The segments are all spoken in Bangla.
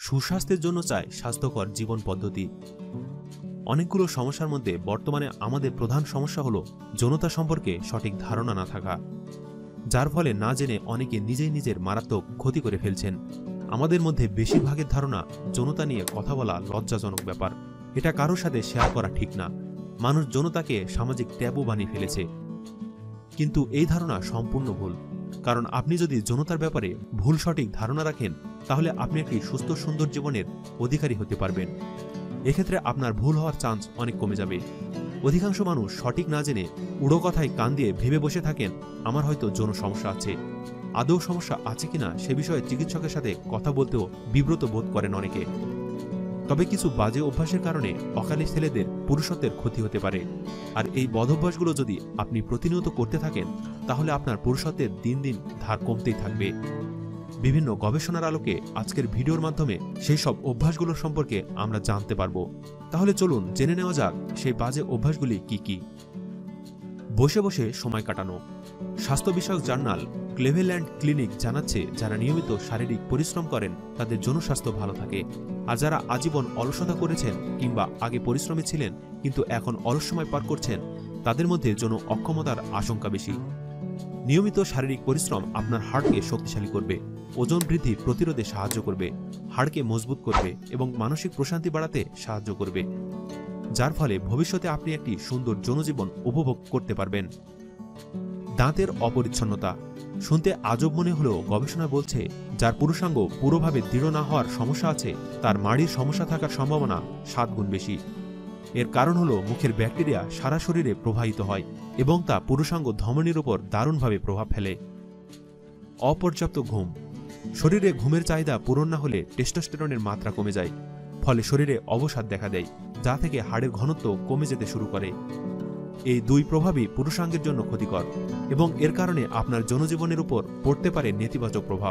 সুস্বাস্থ্যের জন্য চায় স্বাস্থ্যকর জীবন পদ্ধতি। অনেকগুলো সমস্যার মধ্যে বর্তমানে আমাদের প্রধান সমস্যা হলো যৌনতা সম্পর্কে সঠিক ধারণা না থাকা, যার ফলে না জেনে অনেকে নিজেই নিজের মারাত্মক ক্ষতি করে ফেলছেন। আমাদের মধ্যে বেশিরভাগের ধারণা যৌনতা নিয়ে কথা বলা লজ্জাজনক ব্যাপার, এটা কারোর সাথে শেয়ার করা ঠিক না। মানুষ যৌনতাকে সামাজিক ট্যাবু বানিয়ে ফেলেছে, কিন্তু এই ধারণা সম্পূর্ণ ভুল। কারণ আপনি যদি যৌনতার ব্যাপারে ভুল সঠিক ধারণা রাখেন, তাহলে আপনি একটি সুস্থ সুন্দর জীবনের অধিকারী হতে পারবেন। এক্ষেত্রে আপনার ভুল হওয়ার চান্স অনেক কমে যাবে। অধিকাংশ মানুষ সঠিক না জেনে উড়ো কথায় কান দিয়ে ভেবে বসে থাকেন, আমার হয়তো যৌন সমস্যা আছে। আদৌ সমস্যা আছে কিনা সে বিষয়ে চিকিৎসকের সাথে কথা বলতেও বিব্রত বোধ করেন অনেকে। তবে কিছু বাজে অভ্যাসের কারণে অকালে ছেলেদের পুরুষত্বের ক্ষতি হতে পারে, আর এই বদভ্যাসগুলো যদি আপনি প্রতিনিয়ত করতে থাকেন, তাহলে আপনার পুরুষত্বের দিন দিন ধার কমতেই থাকবে। বিভিন্ন গবেষণার আলোকে আজকের ভিডিওর মাধ্যমে সেই সব অভ্যাসগুলোর সম্পর্কে আমরা জানতে পারব। তাহলে চলুন জেনে নেওয়া যাক সেই বাজে অভ্যাসগুলি কি কি। বসে বসে সময় কাটানো। স্বাস্থ্য বিষয়ক জার্নাল ক্লেভেল্যান্ড ক্লিনিক জানাচ্ছে, যারা নিয়মিত শারীরিক পরিশ্রম করেন তাদের যৌন স্বাস্থ্য ভালো থাকে, আর যারা আজীবন অলসতা করেছেন কিংবা আগে পরিশ্রমী ছিলেন কিন্তু এখন অলস সময় পার করছেন, তাদের মধ্যে যৌন অক্ষমতার আশঙ্কা বেশি। নিয়মিত শারীরিক পরিশ্রম আপনার হাড়কে শক্তিশালী করবে, ওজন বৃদ্ধি প্রতিরোধে সাহায্য করবে, হাড়কে মজবুত করবে এবং মানসিক প্রশান্তি বাড়াতে সাহায্য করবে, যার ফলে ভবিষ্যতে আপনি একটি সুন্দর যৌনজীবন উপভোগ করতে পারবেন। দাঁতের অপরিচ্ছন্নতা। শুনতে আজব মনে হলেও গবেষণা বলছে, যার পুরুষাঙ্গ পুরোভাবে দৃঢ় না হওয়ার সমস্যা আছে, তার মাড়ির সমস্যা থাকার সম্ভাবনা 7 গুণ বেশি। এর কারণ হলো মুখের ব্যাকটেরিয়া সারা শরীরে প্রবাহিত হয় এবং তা পুরুষাঙ্গ ধমনীর উপর দারুণভাবে প্রভাব ফেলে। অপর্যাপ্ত ঘুম। শরীরে ঘুমের চাহিদা পূরণ না হলে টেস্টোস্টেরনের মাত্রা কমে যায়, ফলে শরীরে অবসাদ দেখা দেয়, যা থেকে হাড়ের ঘনত্ব কমে যেতে শুরু করে। এই দুই প্রভাবই পুরুষাঙ্গের জন্য ক্ষতিকর এবং এর কারণে আপনার যৌনজীবনের উপর পড়তে পারে নেতিবাচক প্রভাব।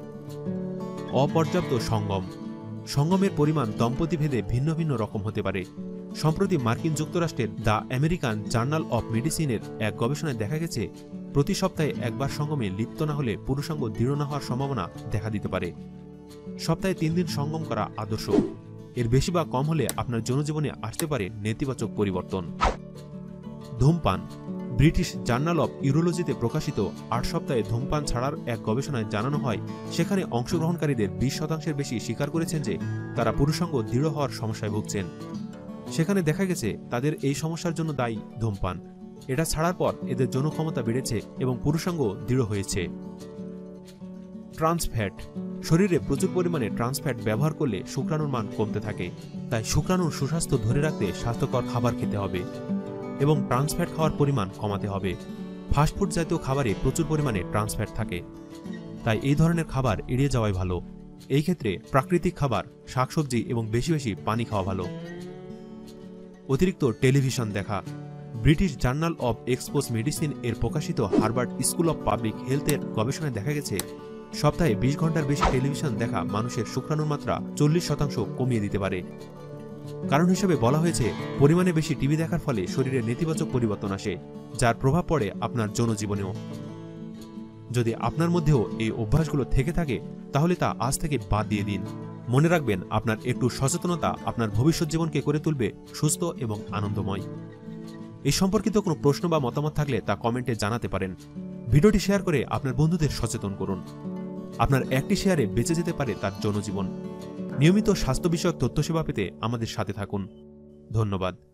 অপর্যাপ্ত সঙ্গম। সঙ্গমের পরিমাণ দম্পতি ভেদে ভিন্ন ভিন্ন রকম হতে পারে। সম্প্রতি মার্কিন যুক্তরাষ্ট্রের দ্য আমেরিকান জার্নাল অব মেডিসিনের এক গবেষণায় দেখা গেছে, প্রতি সপ্তাহে একবার সঙ্গমে লিপ্ত না হলে পুরুষাঙ্গ দৃঢ় না হওয়ার সম্ভাবনা দেখা দিতে পারে। সপ্তাহে 3 দিন সঙ্গম করা আদর্শ। এর বেশি বা কম হলে আপনার যৌনজীবনে আসতে পারে নেতিবাচক পরিবর্তন। ধূমপান। ব্রিটিশ জার্নাল অব ইউরোলজিতে প্রকাশিত 8 সপ্তাহে ধূমপান ছাড়ার এক গবেষণায় জানানো হয়, সেখানে অংশগ্রহণকারীদের 20% বেশি স্বীকার করেছেন যে তারা পুরুষাঙ্গ দৃঢ় হওয়ার সমস্যায় ভুগছেন। সেখানে দেখা গেছে তাদের এই সমস্যার জন্য দায়ী ধূমপান। এটা ছাড়ার পর এদের যৌন ক্ষমতা বেড়েছে এবং পুরুষাঙ্গ দৃঢ় হয়েছে। ট্রান্সফ্যাট। শরীরে প্রচুর পরিমাণে ট্রান্সফ্যাট ব্যবহার করলে শুক্রাণুর মান কমতে থাকে, তাই শুক্রাণুর সুস্বাস্থ্য ধরে রাখতে স্বাস্থ্যকর খাবার খেতে হবে এবং ট্রান্সফ্যাট খাওয়ার পরিমাণ কমাতে হবে। ফাস্টফুড জাতীয় খাবারে প্রচুর পরিমাণে ট্রান্সফ্যাট থাকে, তাই এই ধরনের খাবার এড়িয়ে যাওয়াই ভালো। এই ক্ষেত্রে প্রাকৃতিক খাবার, শাকসবজি এবং বেশি বেশি পানি খাওয়া ভালো। অতিরিক্ত টেলিভিশন দেখা। British journal of expose medicine এর প্রকাশিত হার্ভার্ড স্কুল অব পাবলিক হেলথের গবেষণায় দেখা গেছে, সপ্তাহে 20 ঘন্টার বেশি টেলিভিশন দেখা মানুষের শুক্রাণুর মাত্রা 40% কমিয়ে দিতে পারে। কারণ হিসেবে বলা হয়েছে, পরিমাণে বেশি টিভি দেখার ফলে শরীরে নেতিবাচক পরিবর্তন আসে, যার প্রভাব পড়ে আপনার যৌনজীবনেও। যদি আপনার মধ্যেও এই অভ্যাসগুলো থেকে থাকে, তাহলে তা আজ থেকে বাদ দিয়ে দিন। মনে রাখবেন, আপনার একটু সচেতনতা আপনার ভবিষ্যৎ জীবনকে করে তুলবে সুস্থ এবং আনন্দময়। এই সম্পর্কিত কোনো প্রশ্ন বা মতামত থাকলে তা কমেন্টে জানাতে পারেন। ভিডিওটি শেয়ার করে আপনার বন্ধুদের সচেতন করুন। আপনার একটি শেয়ারে বেঁচে যেতে পারে তার যৌনজীবন। নিয়মিত স্বাস্থ্য বিষয়ক তথ্যসেবা পেতে আমাদের সাথে থাকুন। ধন্যবাদ।